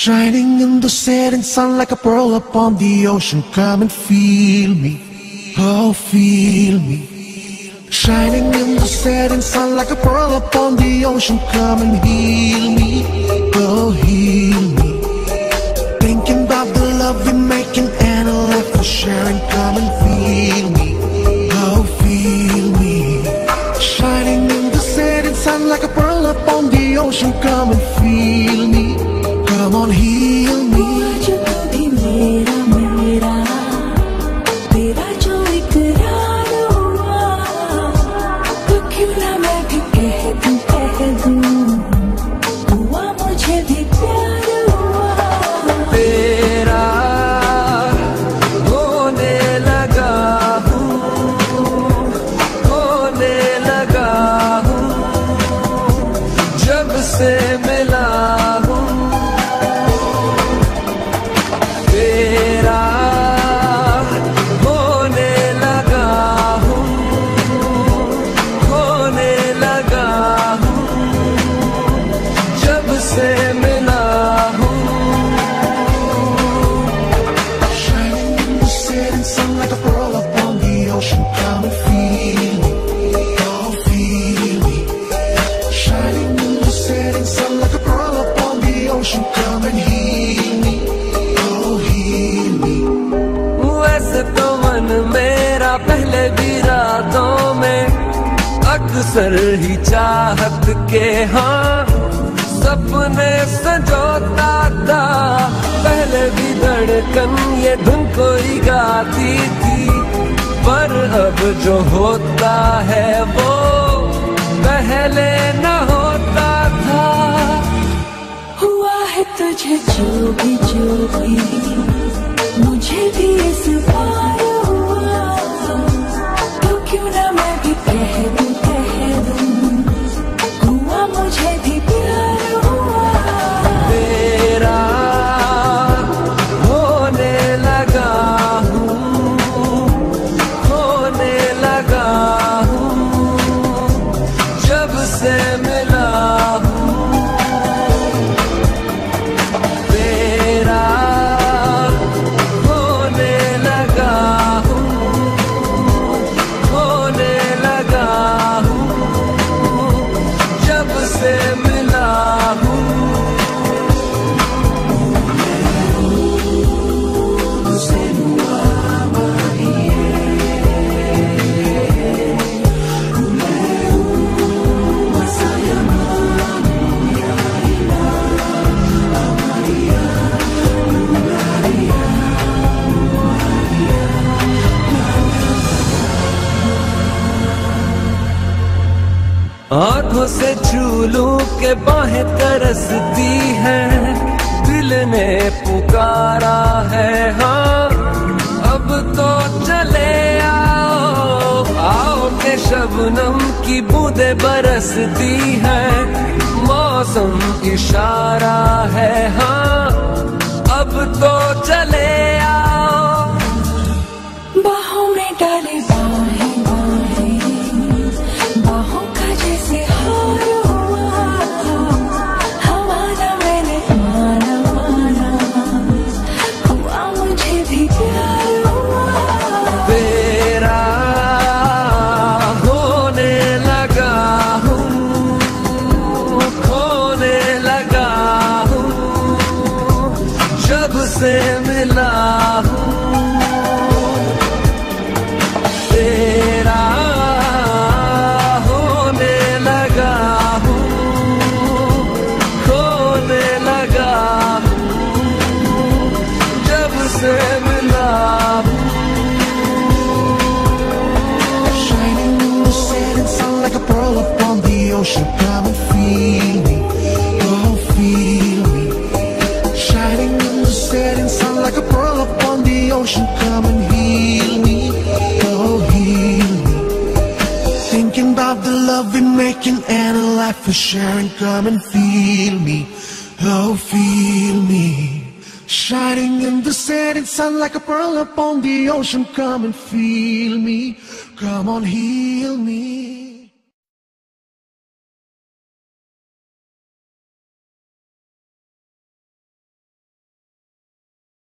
Shining in the setting sun like a pearl upon the ocean. Come and feel me, oh feel me. Shining in the setting sun like a pearl upon the ocean. Come and heal me, oh heal me. Thinking about the love we're making and a life for sharing. Come and feel me, oh feel me. Shining in the setting sun like a pearl upon the ocean. Come and feel me, come on heal me. जो कभी मेरा मेरा तेरा जो इकरार हुआ, तो क्यों ना मैं भी कह दूं हुआ मुझे भी प्यार हुआ। तेरा होने लगा हूँ, होने लगा हूँ, जब से मिला हूँ। तेरा होने लगा हूँ, होने लगा हूँ, जब से मिला हूँ। Shining in the setting sun like a pearl upon the ocean. Come and feel me, oh feel me. Shining in the setting sun like a pearl upon the ocean. Come and heal me, oh heal me. वैसे तो मन मेरा पहले भी रातों में अक्सर ही चाहत के हाँ सपने संजोता था। पहले भी धड़कन ये धुन कोई गाती थी, पर अब जो होता है वो पहले न होता था। हुआ है तुझे जो भी मुझे भी इस बार हुआ, तो क्यों ना मैं भी कह दूं हुआ मुझे भी प्यार हुआ। तेरा होने लगा हूँ, होने लगा हूँ, जब से मिला हूँ। तेरा होने लगा हूँ, होने लगा हूँ, जब से मिला हूँ। आंखों से छू लूं के बाहें तरसती हैं, दिल ने पुकारा है हाँ अब तो चले आओ। आओ के शबनम की बूंदें बरसती हैं, मौसम इशारा है हाँ अब तो चले आओ। बाहों में डाले बाहें बाहों का जैसे हार हुआ, हमारा मैंने माना हुआ मुझे भी प्यार हुआ। तेरा होने लगा हूँ, खोने लगा हूँ, जब से मिला हूँ। तेरा होने लगा हूँ, खोने लगा हूँ, जब से मिला हूँ। Shining in the setting sun like a pearl upon the ocean. Come and feel me, oh feel me. Shining in the setting sun like a pearl upon the ocean. Come and heal me, oh heal me. Thinking about the love we're making and a life for sharing. Come and feel me, oh feel me. Shining in the setting sun like a pearl upon the ocean. Come and feel me, come on heal me.